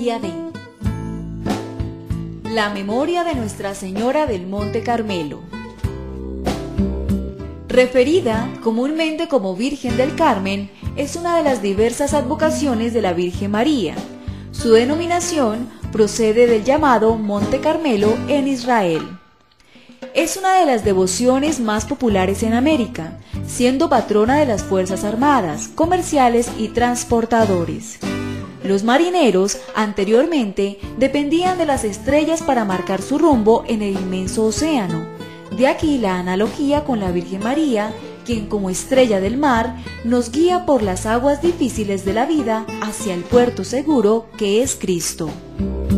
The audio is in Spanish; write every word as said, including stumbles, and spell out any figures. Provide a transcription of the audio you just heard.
Día de la memoria de Nuestra Señora del Monte Carmelo. Referida comúnmente como Virgen del Carmen, es una de las diversas advocaciones de la Virgen María. Su denominación procede del llamado Monte Carmelo en Israel. Es una de las devociones más populares en América, siendo patrona de las Fuerzas Armadas, comerciales y transportadores. Los marineros anteriormente dependían de las estrellas para marcar su rumbo en el inmenso océano. De aquí la analogía con la Virgen María, quien como estrella del mar nos guía por las aguas difíciles de la vida hacia el puerto seguro que es Cristo.